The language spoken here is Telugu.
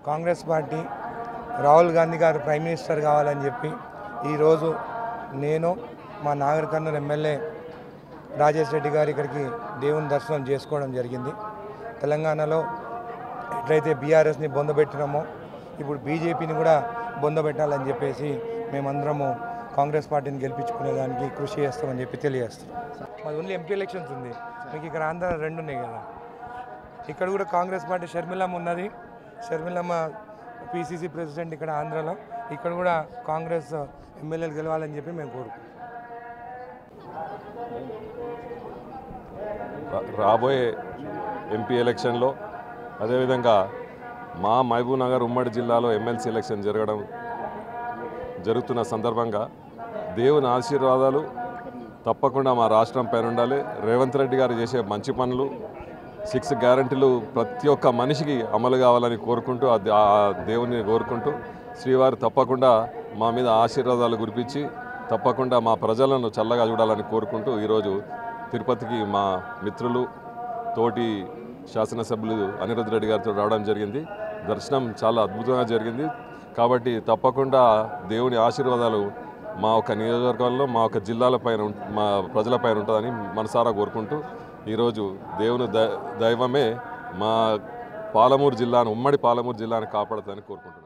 కాంగ్రెస్ పార్టీ రాహుల్ గాంధీ గారు ప్రైమ్ మినిస్టర్ కావాలని చెప్పి ఈరోజు నేను మా నాగర్ కర్నూలు ఎమ్మెల్యే రాజేష్ రెడ్డి గారు ఇక్కడికి దేవుని దర్శనం చేసుకోవడం జరిగింది. తెలంగాణలో ఎట్లయితే బీఆర్ఎస్ని బొందబెట్టినామో ఇప్పుడు బీజేపీని కూడా బొందబెట్టాలని చెప్పేసి మేమందరము కాంగ్రెస్ పార్టీని గెలిపించుకునేదానికి కృషి చేస్తామని చెప్పి తెలియజేస్తున్నాం. మాది ఓన్లీ ఎంపీ ఎలక్షన్స్ ఉంది. మీకు ఇక్కడ ఆంధ్ర 2 ఉన్నాయి కదా. ఇక్కడ కూడా కాంగ్రెస్ పార్టీ షర్మిలమ్మ ఉన్నది. షర్మిలమ్మ పీసీసీ ప్రెసిడెంట్ ఇక్కడ ఆంధ్రాలో. ఇక్కడ కూడా కాంగ్రెస్ ఎమ్మెల్యేలు గెలవాలని చెప్పి మేము కోరుకుంటున్నాం. రాబోయే ఎంపీ ఎలక్షన్లో అదేవిధంగా మా మహబూబ్ నగర్ ఉమ్మడి జిల్లాలో ఎమ్మెల్సీ ఎలక్షన్ జరుగుతున్న సందర్భంగా దేవుని ఆశీర్వాదాలు తప్పకుండా మా రాష్ట్రం పైన ఉండాలి. రేవంత్ రెడ్డి గారు చేసే మంచి పనులు 6 గ్యారంటీలు ప్రతి ఒక్క మనిషికి అమలు కావాలని కోరుకుంటూ ఆ దేవుని కోరుకుంటూ శ్రీవారు తప్పకుండా మా మీద ఆశీర్వాదాలు కురిపించి తప్పకుండా మా ప్రజలను చల్లగా చూడాలని కోరుకుంటూ ఈరోజు తిరుపతికి మా మిత్రులు తోటి శాసనసభ్యులు అనిరుద్ధ్ రెడ్డి గారితో రావడం జరిగింది. దర్శనం చాలా అద్భుతంగా జరిగింది. కాబట్టి తప్పకుండా దేవుని ఆశీర్వాదాలు మా యొక్క నియోజకవర్గంలో మా యొక్క జిల్లాలపైన మా ప్రజలపైన ఉంటుందని మనసారా కోరుకుంటూ ఈరోజు దేవుని దైవమే మా పాలమూరు జిల్లాను ఉమ్మడి పాలమూరు జిల్లాను కాపాడుతుందని కోరుకుంటున్నాను.